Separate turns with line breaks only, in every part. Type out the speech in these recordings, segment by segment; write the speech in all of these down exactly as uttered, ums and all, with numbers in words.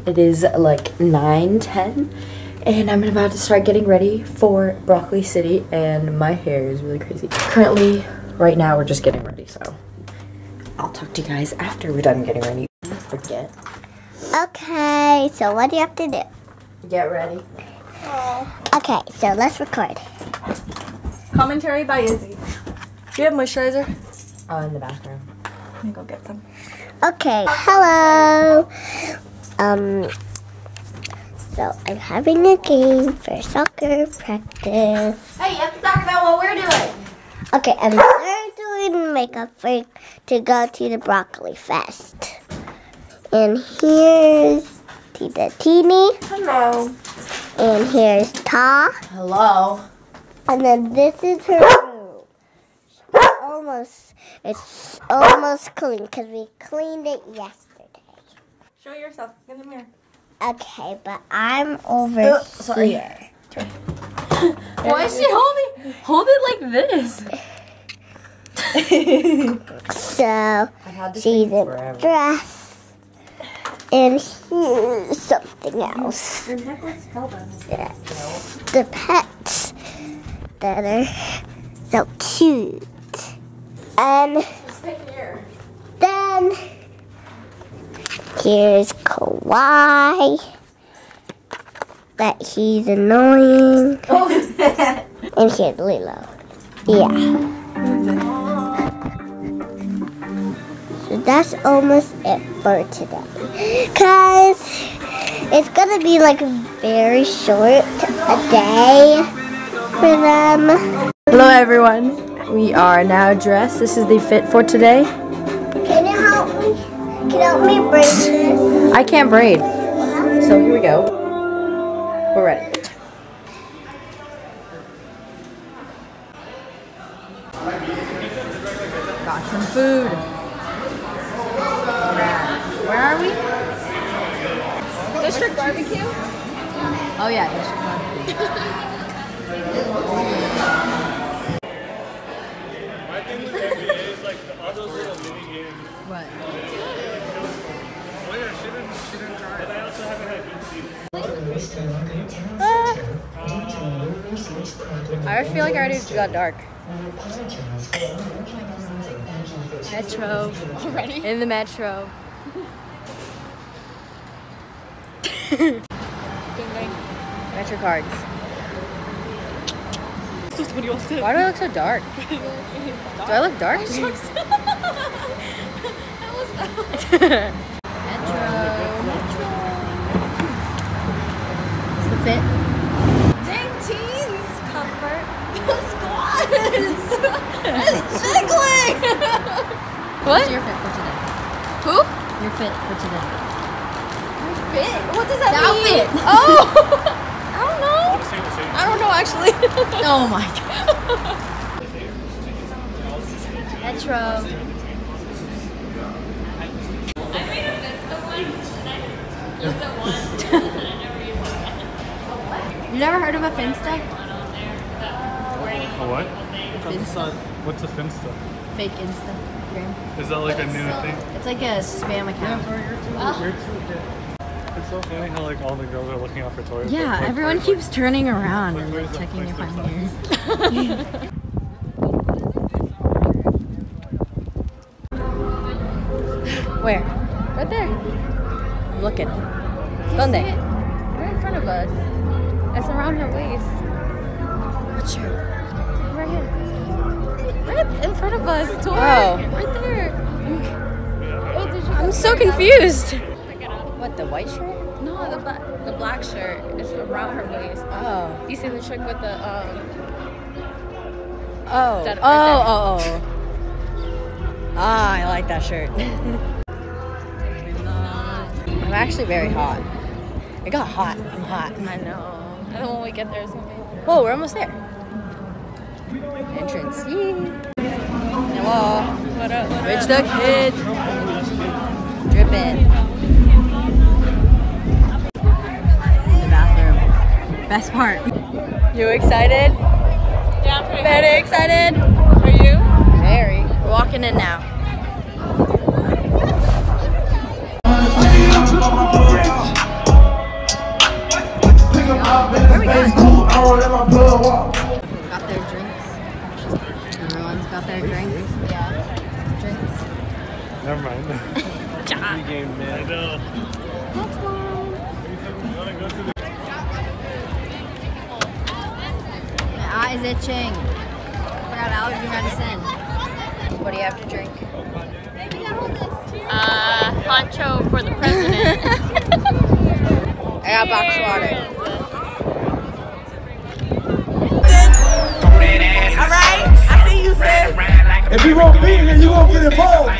It is like nine ten, and I'm about to start getting ready for Broccoli City, and my hair is really crazy. Currently, right now, we're just getting ready, so I'll talk to you guys after we're done getting ready. Forget.
Okay, so what do you have to do?
Get ready.
Okay, so let's record.
Commentary by Izzy. Do you have moisturizer?
Oh, in the bathroom.
Let me go get some.
Okay, hello. Um, so I'm having a game for soccer practice.
Hey, you have to talk about what we're doing.
Okay, and we're doing makeup for to go to the Broccoli Fest. And here's Tita Teeny.
Hello.
And here's Ta.
Hello.
And then this is her room. Almost, it's almost clean because we cleaned it yesterday.
Show yourself in the mirror.
Okay, but I'm over
Oh, sorry.
here.
Why is she holding? Hold it like this.
So
had this
she's
thing
in
forever.
a dress. And here's something else.
Your necklace fell down.
That's the pets that are so cute. And then here's Kawhi. That he's annoying. And here's Lilo. Yeah. So that's almost it for today. Cause it's gonna be like very short a day for them.
Hello everyone. We are now dressed. This is the fit for today.
Can you help me? Can you help me braid this?
I can't braid. So here we go. We're ready. Got some food. Where are we?
District Barbecue?
Oh yeah, District Barbecue.
My thing with N B A is like the other little mini games.
What?
Oh yeah, she didn't, she didn't try. But I also haven't had good season.
I feel like I already got dark. Metro. Already? In the metro. Metro cards. Why do I look so dark? Do I look dark? Metro. Is the fit?
Dang teens! Comfort. Squats! It's jiggling!
What's your fit for today?
Who?
Your fit for today.
Fit? What does that
The
mean?
outfit.
Oh! I don't know.
Say the same.
I don't know actually.
Oh my god. Metro. You never heard of a Finsta?
A what?
Finsta.
What's a Finsta?
Fake Instagram.
Is that like a new thing?
It's like a spam account.
It's so funny how like all the girls are looking out for toys.
Yeah,
like, like,
everyone
like,
keeps turning around
like,
and like
where's the
checking your
place
phone
to
here. Where? Right there. I'm looking. Donde?
Right in front of us. It's around her waist.
What shirt?
Right here. Right in front of us. Tori.
Oh.
Right there. Oh, did you
I'm so confused. What, the white shirt?
No, the black, the black shirt is around her waist.
Oh.
You see the chick with the um.
Oh.
That-
Oh, oh, oh. Ah, I like that shirt. I'm actually very hot. It got hot. I'm hot.
I know. And then when we get there, it's gonna be.
Whoa, we're almost there. Entrance. Yee. Hello.
What up? What
Rich
up?
the Kid. Drippin'. The bathroom. Best part. You excited?
Yeah, I'm pretty
Very excited.
Are you?
Very. We're walking in now. Got their drinks. Everyone's got their drinks. Yeah. Drinks.
Never mind.
John.
Game, man. I know.
My eye is itching. Forgot allergy medicine. What do you have to drink?
Uh, honcho for the president.
I got box water.
Alright, I see you, sis.
If you won't be here, you won't get involved.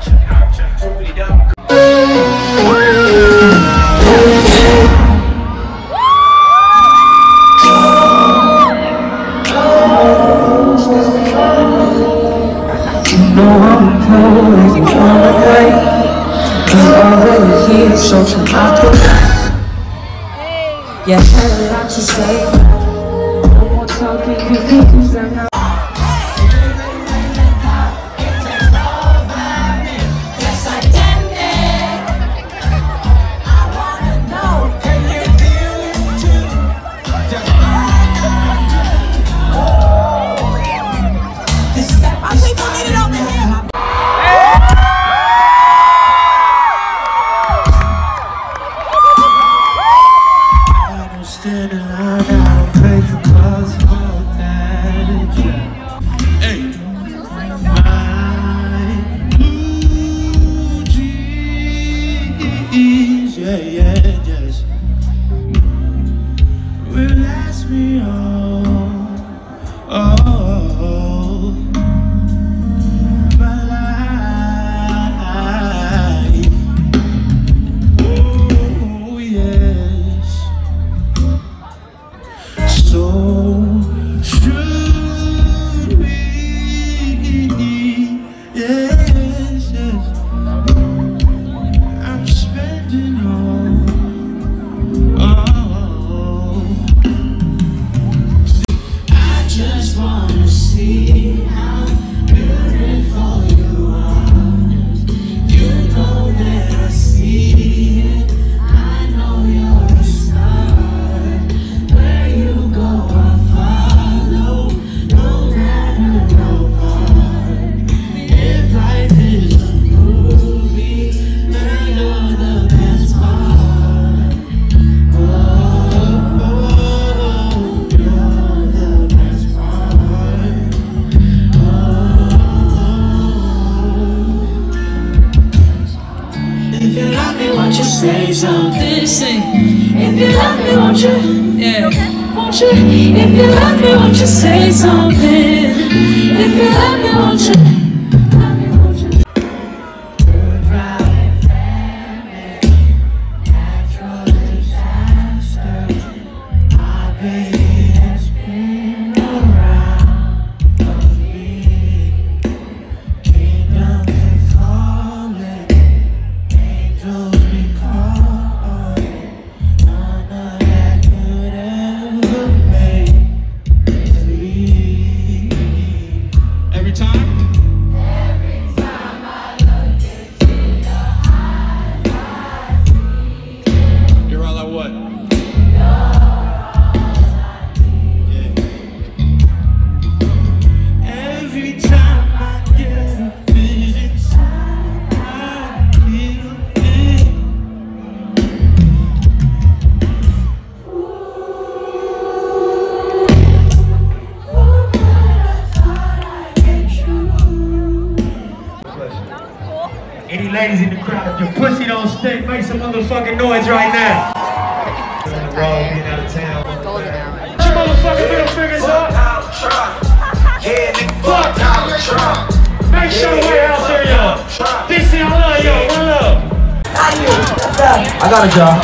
Yeah, tell me what you say. No more talking, you think you sound now. Say something, sing. If you love me, won't you? Yeah. Won't you? If you love me, won't you say something? If you love me, won't you? Love me, won't you? Goodbye, family. Natural disaster. My baby has been around for me. Kingdoms are falling. Angels.
Any ladies in the crowd, if your pussy don't stink, make some motherfucking noise right now. On the road, getting out of town.
Golden hour.
Put your motherfucking middle fingers up. Fuck. Make sure the warehouse hear y'all. D C, I love y'all. One love.
I got a job.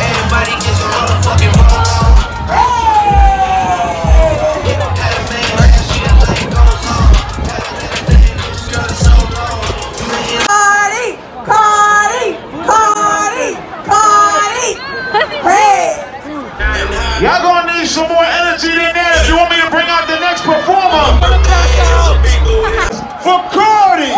Y'all gonna need some more energy than that if you want me to bring out the next performer. For Cardi!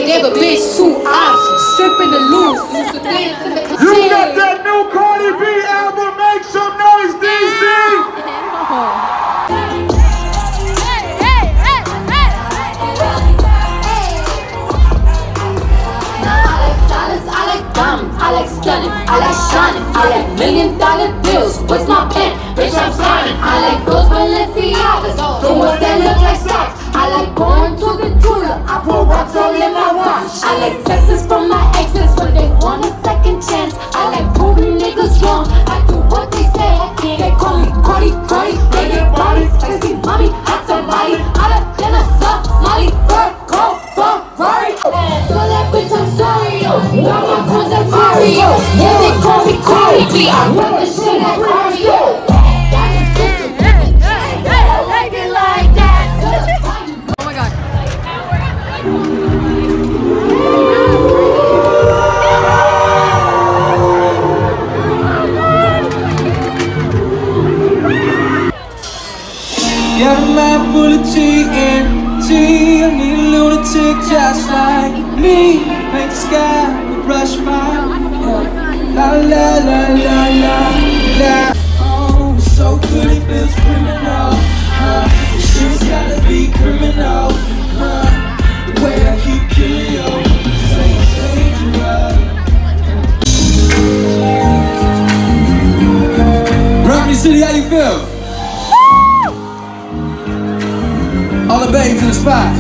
They gave a bitch two options, stripping the loose.
You got that new Cardi B album, make some noise, D C!
I like stunning, I like shining, I like million dollar bills. What's my pen? Bitch, I'm signing. I like those Balenciagas, the ones that look like socks. I like going to the jeweler, I put rocks all in my watch. I like texts from my exes when they want a second chance. I like proving niggas wrong, I do what they say I can't. They call me Cardi, Cardi, they get body, sexy mommy, hot somebody, hotter than a soft Molly, fur, cold, Ferrari. So that bitch, I'm sorry, yo. Got my coins like Mario. Yeah, they call me Cardi B. I run the shit like Mario.
Oh my god.
Got a mind full of T N T. I need a lunatic just like me. Make the sky brush my la la la la la la. Oh, so good it feels criminal. Uh, shit's gotta be criminal. Uh, the way I keep killing you, say dangerous. Rocky City, how you feel? All the babes in the spot.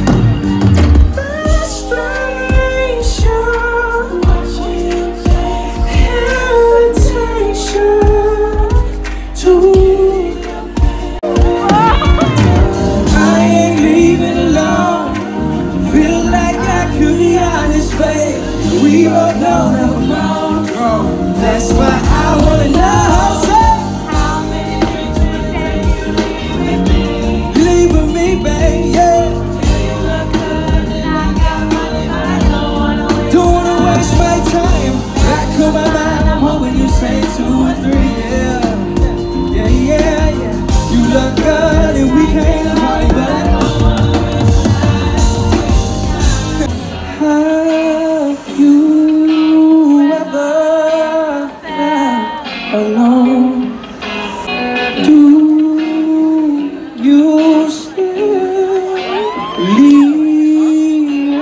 I ain't leaving alone. Feel like I could be honest, babe. We both know that we're wrong. That's why I wanna know. How many drinks will it take you to leave with me? Leave with me, babe, yeah. Don't wanna waste my time. Back of my mind, I'm hoping you say two or three, yeah. Yeah, yeah, yeah. You look good and we can't party, but have you ever felt alone? Do you still believe?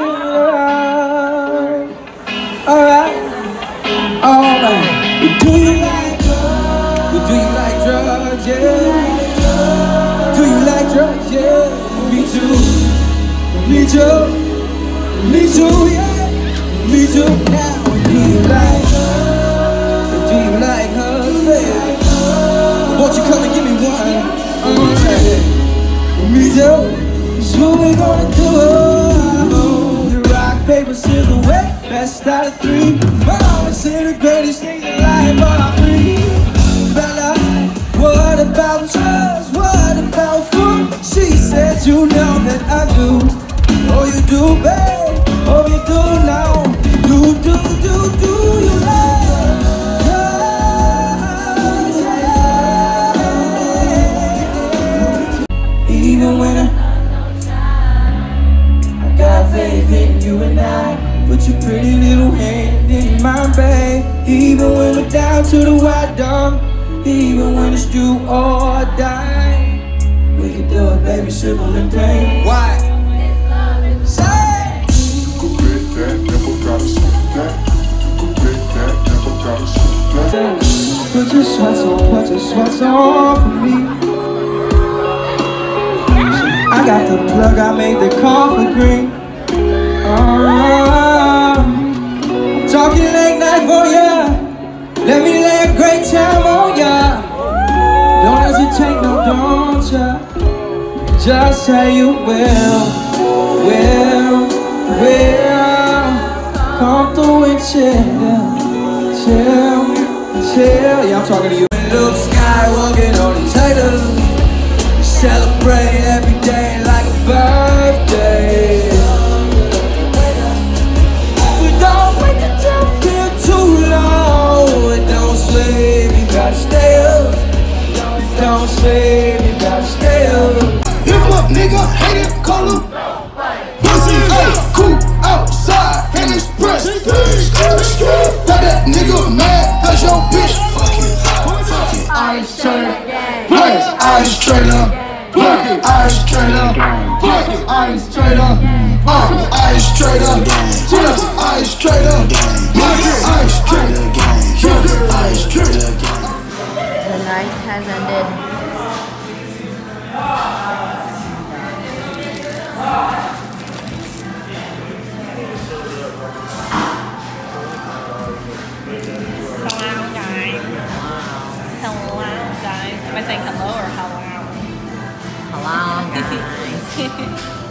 Alright, alright. Do you like drugs? Do you like drugs? Yeah. Do you like drugs? Yeah. Me too. Me too. Me too. Yeah. Me too. Now, do you like drugs? Do you like hugs, baby? Won't you come and give me one? Okay. Me too. That's what we gonna do. The rock, paper, scissors, wet. Best out of three. Mama said the greatest things in life are free. Bella, what about trust? What about food? She said you know that I do. Oh, you do, babe. Oh, you do now. Do, do, do, do you love? Even when I, I got faith in you and I. Put your pretty little hand in mine, babe. Even when we're down to the white dog. Even when it's do or die. We can do it, baby, simple and plain. Why? Say!
You could bet that, never gotta skip that. You could bet that, never gotta skip that.
Put your sweats on, put your sweats on for me. I got the plug, I made the coffee green. Uh, I'm talking late night for ya. Let me lay a great time on ya. Don't hesitate, no, don't ya. Just say you will, will, will. Come through and chill, chill, chill. Yeah, I'm talking to you. Luke Skywalker on the title. Celebrate every day like a birthday. We don't wait until feel too long. It don't sleep, you gotta stay up. It don't sleep, you gotta stay up.
If a nigga hate it, call him pussy, hey, cool outside.
Ice straight up. Ice straight up. Ice straight up. Uh, ice straight up. Ice straight up. Ice straight up. Ice straight up.
The night has ended.
Hello, guys. Hello, guys. Am I saying hello or hello?
Hello, guys.